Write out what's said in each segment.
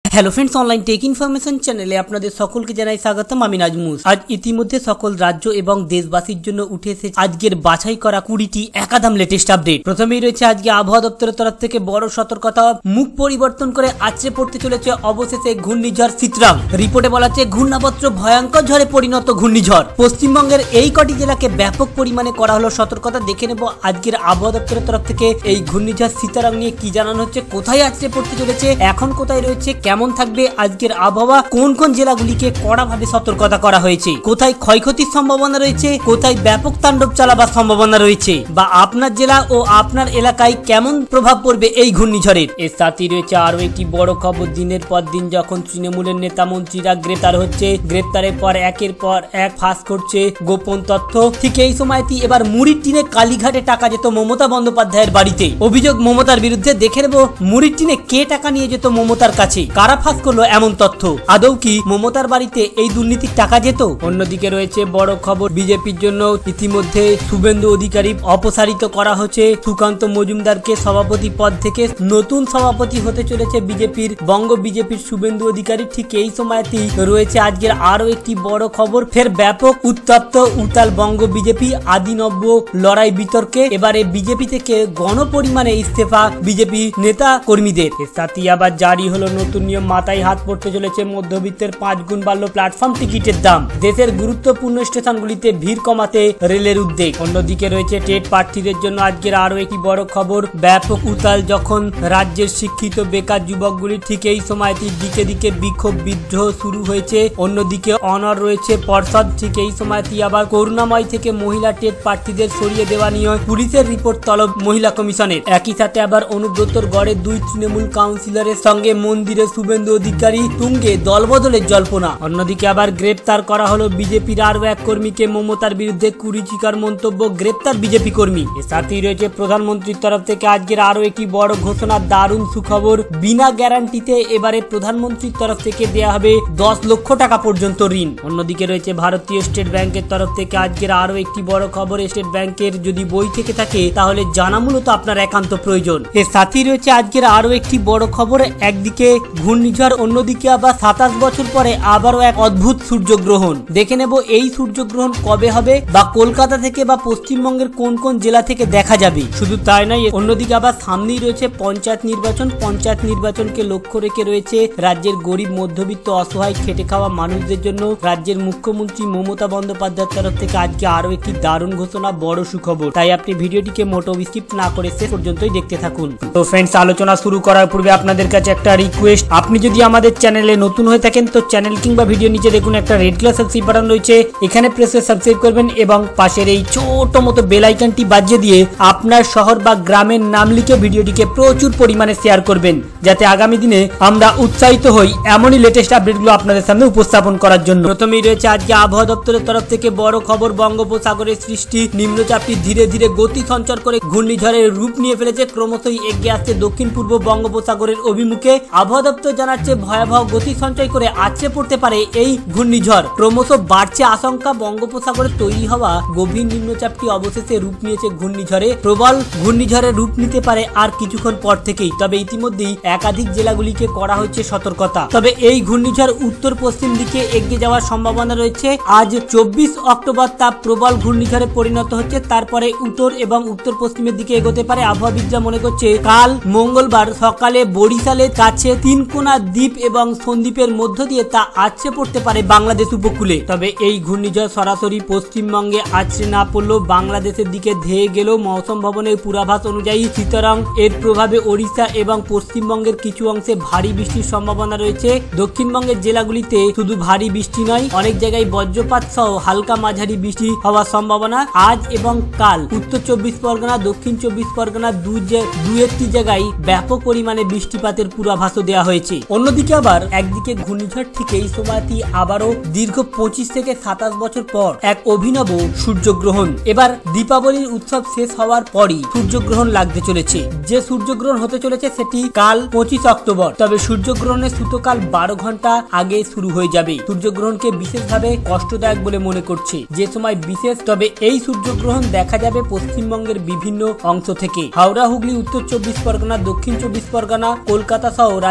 Hello friends, online tech information চ্যানেলে আপনাদের সকলকে জানাই স্বাগতম। আমি নাজমুস। আজ ইতিমধ্যে সকল রাজ্য এবং দেশবাসীর জন্য উঠে এসেছে আজকের বাছাই করা 20টি একাধাম লেটেস্ট আপডেট। প্রথমেই রয়েছে আজকে আবহাওয়া দপ্তরের তরফ থেকে বড় সতর্কতা, মুখ পরিবর্তন করে আছড়ে পড়তে চলেছে অবশেষে ঘূর্ণিঝড় সিতরাং। রিপোর্টে বলা হচ্ছে ঘূর্ণাবর্ত ভয়ঙ্কর ঝড়ে পরিণত ঘূর্ণিঝড়। পশ্চিমবঙ্গের এই কটি জেলাকে ব্যাপক পরিমাণে করা হলো সতর্কতা। দেখে নেব আজকের আবহাওয়া দপ্তরের তরফ থেকে এই ঘূর্ণিঝড় সিতরাং নিয়ে কি জানানো হচ্ছে, কোথায় আছড়ে পড়তে চলেছে, এখন কোথায় রয়েছে, কেমন থাকবে আজকের আবহাওয়া, কোন কোন জেলাগুলিকে কড়াভাবে সতর্কতা করা হয়েছে, কোথায় ক্ষয়ক্ষতির সম্ভাবনা রয়েছে, কোথায় ব্যাপক তাণ্ডব চালাবার সম্ভাবনা রয়েছে, বা আপনার জেলা ও আপনার এলাকায় কেমন প্রভাব পড়বে এই ঘূর্ণিঝড়ের। এর সাথে রয়েছে আরো একটি বড় খবর, দিনের পর দিন যখন তৃণমূলের নেতা মন্ত্রীরা গ্রেপ্তার হচ্ছে, গ্রেপ্তারের পর একের পর এক ফাঁস করছে গোপন তথ্য। ঠিক এই সময়টি এবার মুড়ির টিনে কালীঘাটে টাকা যেত মমতা বন্দ্যোপাধ্যায়ের বাড়িতে। অভিযোগ মমতার বিরুদ্ধে। দেখে নেব মুড়ির টিনে কে টাকা নিয়ে যেত মমতার কাছে, কারা ফাঁস করলো এমন তথ্য, আদৌ কি মমতার বাড়িতে এই দুর্নীতির টাকা যেত। অন্যদিকে রয়েছে বড় খবর, বিজেপির জন্য ইতিমধ্যে শুভেন্দু অধিকারী অপসারিত করা হচ্ছে। সুকান্ত মজুমদারকে সভাপতি পদ থেকে নতুন সভাপতি হতে চলেছে বিজেপির, বঙ্গ বিজেপির শুভেন্দু অধিকারী। ঠিক এই সময়তেই রয়েছে আজকের আরো একটি বড় খবর, ফের ব্যাপক উত্তপ্ত উতাল বঙ্গ বিজেপি, আদিনব্য লড়াই বিতর্কে। এবারে বিজেপি থেকে গণপরিমাণে ইস্তফা বিজেপি নেতা কর্মীদের। এর সাথে আবার জারি হলো নতুন নিয়ম, মাথায় হাত পড়তে চলেছে মধ্যবিত্তের 5 গুণ বাড়ল প্ল্যাটফর্ম টিকিটের দাম। দেশের গুরুত্বপূর্ণ স্টেশনগুলিতে ভিড় কমাতে রেলের উদ্যোগ। অন্যদিকে রয়েছে টেট প্রার্থীদের জন্য আজকের আরো একটি বড় খবর, ব্যাপক উতাল যখন রাজ্যের শিক্ষিত বেকার যুবকগুলি। ঠিক এই সময়টি দিকে দিকে বিক্ষোভ বিদ্রোহ শুরু হয়েছে। অন্যদিকে অনর রয়েছে পর্ষদ। ঠিক এই সময়টি আবার করুণাময় থেকে মহিলা টেট প্রার্থীদের সরিয়ে দেওয়া নিয়ে পুলিশের রিপোর্ট তলব মহিলা কমিশনের। একই সাথে আবার অনুব্রতর গড়ে 2 তৃণমূল কাউন্সিলরের সঙ্গে মন্দিরে শুভেন্দু অধিকারী তুঙ্গে দলবদলের জল্পনা। অন্যদিকে আবার গ্রেপ্তার করা হলো বিজেপির আরো এক কর্মীকে, মমতার বিরুদ্ধে কুরুচিকর মন্তব্য, গ্রেপ্তার বিজেপি কর্মী। এর সাথেই রয়েছে প্রধানমন্ত্রীর তরফ থেকে আজকের আরো একটি বড় ঘোষণা, দারুণ সুখবর, বিনা গ্যারান্টিতে এবারে প্রধানমন্ত্রীর তরফ থেকে দেয়া হবে 10 লক্ষ টাকা পর্যন্ত ঋণ। অন্যদিকে রয়েছে ভারতীয় স্টেট ব্যাংকের তরফ থেকে আজকের আরো একটি বড় খবর, স্টেট ব্যাংকের যদি বই থেকে থাকে তাহলে জানা মূলত আপনার একান্ত প্রয়োজন। এর সাথেই রয়েছে আজকের আরো একটি বড় খবর, একদিকে ঘূর্ণিঝড়, অন্যদিকে আবার 27 বছর পরে আবারও এক অদ্ভুত সূর্যগ্রহণ। দেখে নেব এই সূর্যগ্রহণ কবে হবে, বা কলকাতা থেকে বা পশ্চিমবঙ্গের কোন কোন জেলা থেকে দেখা যাবে। শুধু তাই নয়, অন্যদিকে আবার সামনেই রয়েছে পঞ্চায়েত নির্বাচন। পঞ্চায়েত নির্বাচনকে লক্ষ্য রেখে রয়েছে রাজ্যের গরিব মধ্যবিত্ত অসহায় খেটে খাওয়া মানুষদের জন্য রাজ্যের মুখ্যমন্ত্রী মমতা বন্দ্যোপাধ্যায়ের তরফ থেকে আজকে আরো একটি দারুণ ঘোষণা, বড় সুখবর। তাই আপনি ভিডিওটিকে মোটো স্কিপ না করে শেষ পর্যন্তই দেখতে থাকুন। তো ফ্রেন্ডস, আলোচনা শুরু করার পূর্বে আপনাদের কাছে একটা রিকোয়েস্ট, আপনি যদি আমাদের চ্যানেলে নতুন হয়ে থাকেন তো চ্যানেল কিংবা ভিডিও নিচে দেখুন একটা রেড কালার সাবস্ক্রাইব বাটন রয়েছে, এখানে প্রেস করে সাবস্ক্রাইব করবেন এবং পাশের এই ছোট মতো বেল আইকনটি বাজিয়ে দিয়ে আপনার শহর বা গ্রামের নাম লিখে ভিডিওটিকে প্রচুর পরিমাণে শেয়ার করবেন, যাতে আগামী দিনে আমরা উৎসাহিত হই এমনই লেটেস্ট আপডেটগুলো আপনাদের সামনে উপস্থাপন করার জন্য। প্রথমেই রয়েছে আজকে আবহাওয়া দপ্তরের তরফ থেকে বড় খবর, বঙ্গোপসাগরের সৃষ্টি নিম্নচাপটি ধীরে ধীরে গতি সঞ্চার করে ঘূর্ণিঝড়ের রূপ নিয়ে ফেলেছে, ক্রমশই এগিয়ে আসছে দক্ষিণ পূর্ব বঙ্গোপসাগরের অভিমুখে। আবহাওয়া দপ্তর জানাচ্ছে ভয়াবহ গতি সঞ্চয় করে আছড়ে পড়তে পারে এই ঘূর্ণিঝড়। ক্রমশ বাড়ছে আশঙ্কা, বঙ্গোপসাগরে তৈরি হওয়া গভীর নিম্নচাপটি অবশেষে রূপ নিয়েছে ঘূর্ণিঝড়ে। প্রবল ঘূর্ণিঝড়ে রূপ নিতে পারে আর কিছুক্ষণ পর থেকেই। তবে ইতিমধ্যেই একাধিক জেলাগুলিকে করা হয়েছে সতর্কতা। তবে এই ঘূর্ণিঝড় উত্তর পশ্চিম দিকে এগিয়ে যাওয়ার সম্ভাবনা রয়েছে। আজ 24 অক্টোবর তা প্রবল ঘূর্ণিঝড়ে পরিণত হচ্ছে, তারপরে উত্তর এবং উত্তর পশ্চিমের দিকে এগোতে পারে। আবহাওয়াবিদরা মনে করছে কাল মঙ্গলবার সকালে বরিশালের কাছে তিনকোনা দ্বীপ এবং সন্দ্বীপের মধ্য দিয়ে তা আছড়ে পড়তে পারে বাংলাদেশ উপকূলে। তবে এই ঘূর্ণিঝড় সরাসরি পশ্চিমবঙ্গে আছড়ে না পড়লেও বাংলাদেশের দিকে ধেয়ে গেলেও মৌসুম ভবনের পূর্বাভাস অনুযায়ী সুতরাং এর প্রভাবে ওড়িশা এবং পশ্চিমবঙ্গের কিছু অংশে ভারী বৃষ্টির সম্ভাবনা রয়েছে। দক্ষিণবঙ্গের জেলাগুলিতে শুধু ভারী বৃষ্টি নয়, অনেক জায়গায় বজ্রপাত সহ হালকা মাঝারি বৃষ্টি হওয়ার সম্ভাবনা আজ এবং কাল। উত্তর 24 পরগনা, দক্ষিণ 24 পরগনা দু-একটি জায়গায় ব্যাপক পরিমাণে বৃষ্টিপাতের পূর্বাভাসও দেওয়া হয়েছে। অন্যদিকে আবার একদিকে ঘূর্ণিঝড়, ঠিক এই সময়টি আবারও দীর্ঘ 25 থেকে 27 বছর পর এক অভিনব সূর্যগ্রহণ। এবার দীপাবলির উৎসব শেষ হওয়ার পরই সূর্যগ্রহণ লাগতে চলেছে। যে সূর্যগ্রহণ হতে চলেছে সেটি কাল 25 অক্টোবর। তবে সূর্যগ্রহণের সূতকাল 12 ঘন্টা আগে শুরু হয়ে যাবে। সূর্যগ্রহণকে বিশেষভাবে কষ্টদায়ক বলে মনে করছে যে সময় বিশেষ। তবে এই সূর্যগ্রহণ দেখা যাবে পশ্চিমবঙ্গের বিভিন্ন অংশ থেকে। হাওড়া, হুগলি, উত্তর 24 পরগনা, দক্ষিণ 24 পরগনা, কলকাতা সহ রাজ্যের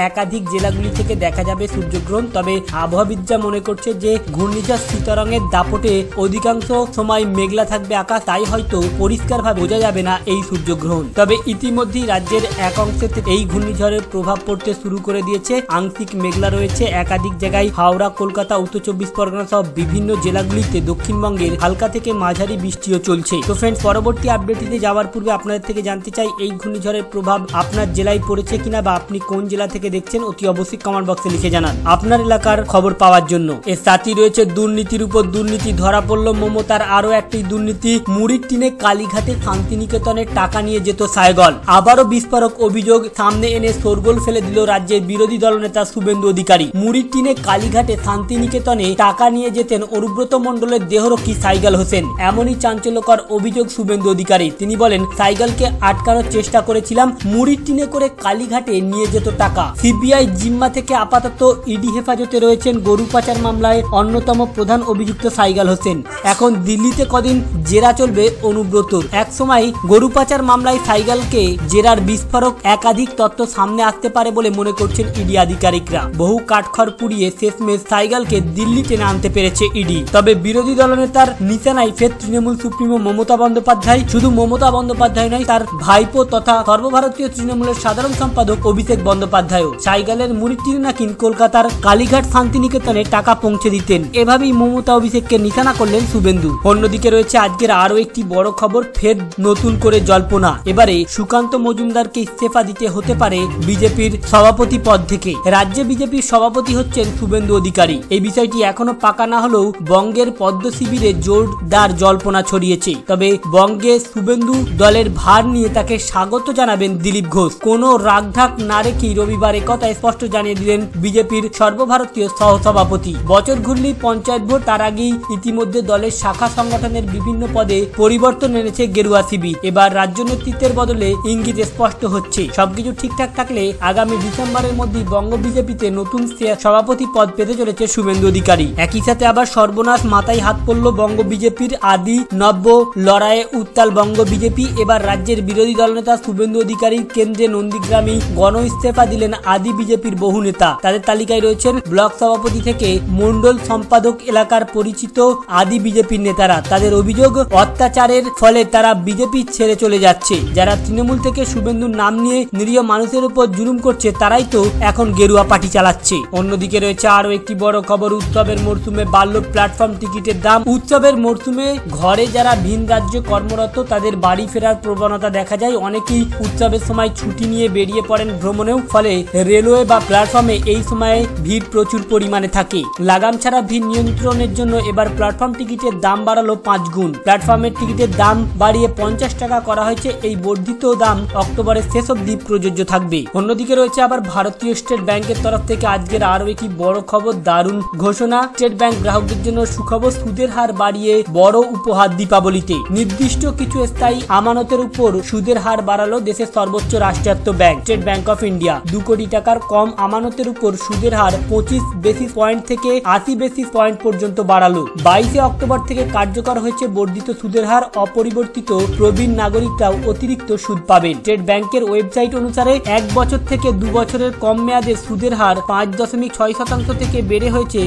একাধিক জেলাগুলি থেকে দেখা যাবে সূর্যগ্রহণ। তবে আবহাওয়াবিদরা মনে করছে যে ঘূর্ণিঝড় শীতরঙের দাপটে অধিকাংশ সময় মেঘলা থাকবে আকাশ, তাই হয়তো পরিষ্কারভাবে বোঝা যাবে না এই সূর্যগ্রহণ। তবে ইতিমধ্যেই রাজ্যের এক অংশে এই ঘূর্ণিঝড়ের প্রভাব পড়তে শুরু করে দিয়েছে। আংশিক মেঘলা রয়েছে একাধিক জায়গায়। হাওড়া, কলকাতা, উত্তর 24 পরগনা সহ বিভিন্ন জেলাগুলিতে দক্ষিণবঙ্গের হালকা থেকে মাঝারি বৃষ্টিও চলছে। তো ফ্রেন্ডস, পরবর্তী আপডেটটিতে যাওয়ার পূর্বে আপনাদের থেকে জানতে চাই এই ঘূর্ণিঝড়ের প্রভাব আপনার জেলায় পড়েছে কিনা, বা আপনি কোন জেলা থেকে দেখছেন অতি অবশ্যই কমেন্ট বক্সে লিখে জানান আপনার এলাকার খবর পাওয়ার জন্য। এর সাথে রয়েছে দুর্নীতির উপর দুর্নীতি। ধরা পড়ল মমতার আরো একটি দুর্নীতি। মুড়ির টিনে কালীঘাটে শান্তিনিকেতনের টাকা নিয়ে যেত সাইগল। আবারও বিস্ফোরক অভিযোগ সামনে এনে শোরগোল ফেলে দিল রাজ্যের বিরোধী দলনেতা শুভেন্দু অধিকারী। মুড়ির টিনে কালীঘাটে শান্তিনিকেতনে টাকা নিয়ে যেতেন অনুব্রত মণ্ডলের দেহরক্ষী সাইগল হোসেন। এমনই চাঞ্চল্যকর অভিযোগ শুভেন্দু অধিকারী। তিনি বলেন, সাইগলকে আটকানোর চেষ্টা করেছিলাম, মুড়ির টিনে করে কালীঘাটে নিয়ে যেত টাকা। সিবিআই জিম্মা থেকে আপাতত ইডি হেফাজতে রয়েছেন গরু পাচার মামলায় অন্যতম প্রধান অভিযুক্ত সাইগল হোসেন। এখন দিল্লিতে কদিন জেরা চলবে অনুব্রতর। এক সময় গরু পাচার মামলায় সাইগলকে জেরার বিস্ফোরক একাধিক তথ্য সামনে আসতে পারে বলে মনে করছেন ইডি আধিকারিকরা। বহু কাঠখড় পুড়িয়ে শেষমেশ সাইগলকে দিল্লি টেনে আনতে পেরেছে ইডি। তবে বিরোধী দলনেতার নিশানায় ফের তৃণমূল সুপ্রিমো মমতা বন্দ্যোপাধ্যায়। শুধু মমতা বন্দ্যোপাধ্যায় নয়, তার ভাইপো তথা সর্বভারতীয় তৃণমূলের সাধারণ সম্পাদক অভিষেক বন্দ্যোপাধ্যায়ও সাইগলের মুড়ির টিনে নাকি কলকাতার কালীঘাট শান্তিনিকেতনে টাকা পৌঁছে দিতেন। এভাবেই মমতা অভিষেককে নিশানা করলেন শুভেন্দু। অন্যদিকে রয়েছে আজকের আরো একটি বড় খবর, ফের নতুন করে জল্পনা। এবারে সুকান্ত মজুমদারকে ইস্তফা দিতে হতে পারে বিজেপির সভাপতি পদ থেকে। রাজ্যে বিজেপির সভাপতি হচ্ছেন শুভেন্দু অধিকারী। এই বিষয়টি এখনো পাকা না হলেও বঙ্গের পদ্ম শিবিরে জোরদার জল্পনা ছড়িয়েছে। তবে বঙ্গে শুভেন্দু দলের ভার নিয়ে তাকে স্বাগত জানাবেন দিলীপ ঘোষ। কোনো রাগঢাক না রেখেই রবিবার একথা স্পষ্ট জানিয়ে দিলেন বিজেপির সর্বভারতীয় সহসভাপতি। বছর ঘুরলেই পঞ্চায়েত ভোট, তার আগেই ইতিমধ্যে দলের শাখা সংগঠনের বিভিন্ন পদে পরিবর্তন এনেছে গেরুয়া শিবির। এবার রাজ্য নেতৃত্বের বদলে ইঙ্গিত স্পষ্ট হচ্ছে। সবকিছু ঠিকঠাক থাকলে আগামী ডিসেম্বরের মধ্যেই বঙ্গ বিজেপিতে নতুন সভাপতি পদ পেতে চলেছে শুভেন্দু অধিকারী। একই সাথে আবার সর্বনাশ মাথায় হাত পড়ল বঙ্গ বিজেপির। আদি নব্য লড়াইয়ে উত্তাল বঙ্গ বিজেপি। এবার রাজ্যের বিরোধী দলনেতা শুভেন্দু অধিকারী কেন্দ্রে নন্দীগ্রামে গণ ইস্তফা দিলেন আদি বিজেপির বহু নেতা। তাদের তালিকায় রয়েছেন ব্লক সভাপতি থেকে মন্ডল সম্পাদক এলাকার পরিচিত আদি বিজেপির নেতারা। তাদের অভিযোগ, অত্যাচারের ফলে তারা বিজেপি ছেড়ে চলে যাচ্ছে। যারা তৃণমূল থেকে শুভেন্দুর নাম নিয়ে নিরীহ মানুষের উপর জুলুম করছে, তারাই তো এখন গেরুয়া পার্টি চালাচ্ছে। অন্যদিকে রয়েছে আরো একটি বড় খবর, উৎসবের মরশুমে বাড়ল প্ল্যাটফর্ম টিকিটের দাম। উৎসবের মরশুমে ঘরে যারা ভিন রাজ্যে কর্মরত তাদের বাড়ি ফেরার প্রবণতা দেখা যায়। অনেকেই উৎসবের সময় ছুটি নিয়ে বেরিয়ে পড়েন ভ্রমণেও, ফলে রেলওয়ে বা প্ল্যাটফর্মে এই সময়ে ভিড় প্রচুর পরিমাণে থাকে। লাগাম ছাড়া ভিড় নিয়ন্ত্রণের জন্য এবার প্ল্যাটফর্ম টিকিটের দাম বাড়ালো 5 গুণ। প্ল্যাটফর্মের টিকিটের দাম বাড়িয়ে 50 টাকা করা হয়েছে। এই বর্ধিত দাম অক্টোবরের শেষ অবধি প্রযোজ্য থাকবে। অন্যদিকে রয়েছে আবার ভারতীয় স্টেট ব্যাংকের তরফ থেকে আজকের আরো একটি বড় খবর, দারুণ ঘোষণা। স্টেট ব্যাংক গ্রাহকদের জন্য সুখবর, সুদের হার বাড়িয়ে বড় উপহার দীপাবলিতে। নির্দিষ্ট কিছু স্থায়ী আমানতের উপর সুদের হার বাড়ালো দেশের সর্বোচ্চ রাষ্ট্রায়ত্ত bank State Bank of India. 2 crore টাকার কম আমানতের উপর সুদের হার 25 বেসিস পয়েন্ট থেকে 80 বেসিস পয়েন্ট পর্যন্ত বাড়ালো। 22 অক্টোবর থেকে কার্যকর হয়েছে বর্ধিত সুদের হার। অপরিবর্তিত প্রবীণ নাগরিকরাও অতিরিক্ত সুদ পাবেন। স্টেট ব্যাংকের ওয়েবসাইট অনুসারে 1 বছর থেকে 2 বছরের কম মেয়াদে সুদের হার 5.6% থেকে বেড়ে হয়েছে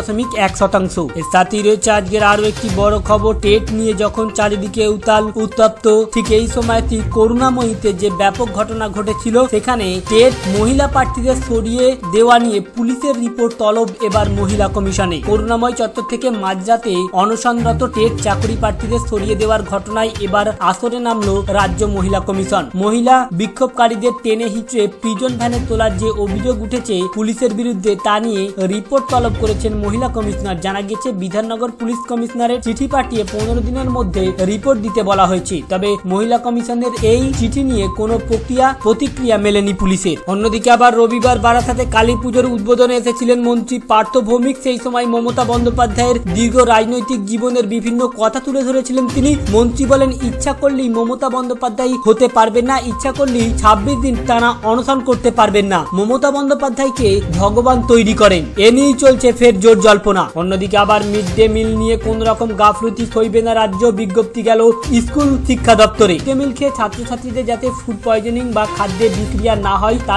6.1%। এর সাথেই রয়েছে আজকের আরো একটি বড় খবর, টেট নিয়ে যখন চারিদিকে উত্তপ্ত, ঠিক এই সময়টি করুণাময়ীতে যে ব্যাপক ঘটনা ঘটেছিল, সেখানে টেট মহিলা প্রার্থীদের সরিয়ে দেওয়া নিয়ে পুলিশের রিপোর্ট তলব এবার মহিলা কমিশনে। করুণাময় চত্বর থেকে মাঝরাতে অনশনরত টেট চাকরি প্রার্থীদের সরিয়ে দেওয়ার ঘটনায় এবার আসরে নামলো রাজ্য মহিলা কমিশন। মহিলা বিক্ষোভকারীদের টেনে হিচড়ে প্রিজন ভ্যানে তোলার যে অভিযোগ উঠেছে পুলিশের বিরুদ্ধে, তা নিয়ে রিপোর্ট তলব করেছেন মহিলা কমিশনার। জানা গেছে বিধাননগর পুলিশ কমিশনারের চিঠি পাঠিয়ে 15 দিনের মধ্যে রিপোর্ট দিতে বলা হয়েছে। তবে মহিলা কমিশনের এই চিঠি নিয়ে কোনো প্রতিক্রিয়া মেলেনি পুলিশের। অন্যদিকে আবার রবিবার বারাসাতে কালী পুজোর উদ্বোধনে এসেছিলেন মন্ত্রী পার্থ ভৌমিক। সেই সময় মমতা বন্দ্যোপাধ্যায়ের দীর্ঘ রাজনৈতিক জীবনের বিভিন্ন কথা তুলে ধরেছিলেন তিনি। মন্ত্রী বলেন, ইচ্ছা করলেই মমতা বন্দ্যোপাধ্যায় হতে পারবেন না, ইচ্ছা করলেই 26 দিন টানা অনশন করতে পারবেন না। মমতা বন্দ্যোপাধ্যায়কে ভগবান তৈরি করেন। এ নিয়েই চলছে ফের জোর জল্পনা। অন্যদিকে আবার মিড ডে মিল নিয়ে কোন রকম গাফলতি সইবে না রাজ্য। বিজ্ঞপ্তি গেল স্কুল শিক্ষা দপ্তরে। মিড ডে মিল খেয়ে ছাত্রছাত্রীদের যাতে ফুড পয়জনিং বা খাদ্যে বিক্রিয়া না হয়, তার জন্য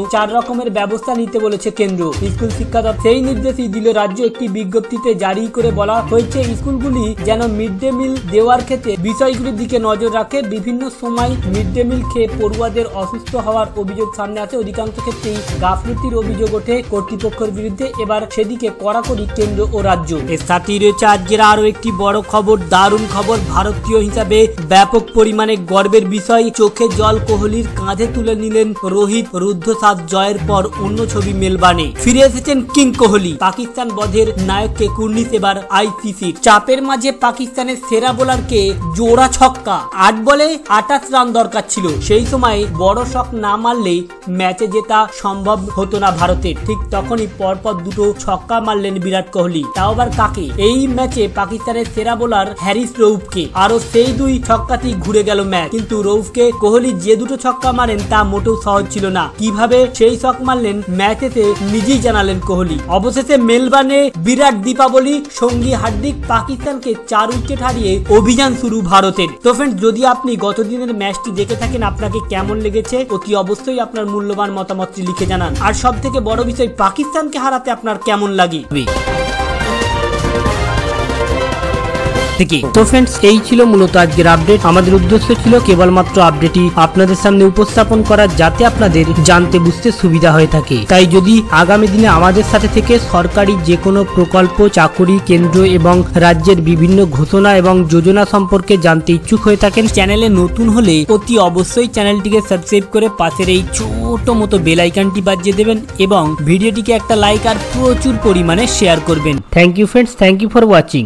4 রকমের ব্যবস্থা নিতে বলেছে কেন্দ্র। স্কুল শিক্ষা দপ্তর সেই নির্দেশই দিল রাজ্য। একটি বিজ্ঞপ্তিতে জারি করে বলা হয়েছে স্কুলগুলি যেন মিড ডে মিল দেওয়ার ক্ষেত্রে বিষয়গুলির দিকে নজর রাখে। বিভিন্ন সময় মিড ডে মিল খেয়ে পড়ুয়াদের অসুস্থ হওয়ার অভিযোগ সামনে আসে। অধিকাংশ ক্ষেত্রেই গাফলতির অভিযোগ ওঠে কর্তৃপক্ষের বিরুদ্ধে। এবার সেদিকে কড়াকড়ি কেন্দ্র ও রাজ্য। এর সাথেই রয়েছে আজকের আরো একটি বড় খবর, দারুণ খবর। ভারতীয় হিসাবে ব্যাপক পরিমাণে গর্বের বিষয়, চোখে জল কোহলির, কাঁধে তুলে নিলেন রোহিত। রুদ্ধশ্বাস জয়ের পর অন্য ছবি মেলবানে ফিরে এসেছেন কিং কোহলি। পাকিস্তান বধের নায়ককে কুর্নিশ এবার আইসিসির। চাপের মাঝে পাকিস্তানের সেরা বোলারকে জোড়া ছক্কা, 8 বলে 28 রান দরকার ছিল। সেই সময় বড় শট না মারলে ম্যাচে জেতা সম্ভব হতো না ভারতের। ঠিক তখনই পরপর দুটো ছক্কা মারলেন বিরাট কোহলি। তাও আবার কাকে? এই ম্যাচে পাকিস্তানের সেরা বোলার হ্যারিস রউফকে। আরো সেই 2 ছক্কাতেই ঘুরে গেল ম্যাচ। কিন্তু রউফকে কোহলি যে দুটো ছক্কা মারেন তা মোটেও সহজ ছিল না। কিভাবে সেই শট মারলেন ম্যাচেতে নিজেই জানালেন কোহলি। অবশেষে মেলবার্নে বিরাট দীপাবলি, সঙ্গী হার্দিক। পাকিস্তানকে 4 উইকেট হারিয়ে অভিযান শুরু ভারতের। তো ফ্রেন্ডস, যদি আপনি গতদিনের ম্যাচটি দেখে থাকেন, আপনাকে কেমন লেগেছে অতি অবশ্যই আপনার মূল্যবান মতামতটি লিখে জানান। আর সব থেকে বড় বিষয়, পাকিস্তানকে হারাতে আপনার কেমন লাগে। তো ফ্রেন্ডস, এই ছিল মূলত আজকের আপডেট। আমাদের উদ্দেশ্য ছিল কেবলমাত্র আপডেটই আপনাদের সামনে উপস্থাপন করা, যাতে আপনাদের জানতে বুঝতে সুবিধা হয়ে থাকে। তাই যদি আগামী দিনে আমাদের সাথে থেকে সরকারি যে কোনো প্রকল্প, চাকুরি, কেন্দ্র এবং রাজ্যের বিভিন্ন ঘোষণা এবং যোজনা সম্পর্কে জানতে ইচ্ছুক হয়ে থাকেন, চ্যানেলে নতুন হলে অতি অবশ্যই চ্যানেলটিকে সাবস্ক্রাইব করে পাশের এই ছোট মতো বেল আইকনটি বাজিয়ে দেবেন এবং ভিডিওটিকে একটা লাইক আর প্রচুর পরিমাণে শেয়ার করবেন। Thank you friends, thank you for watching.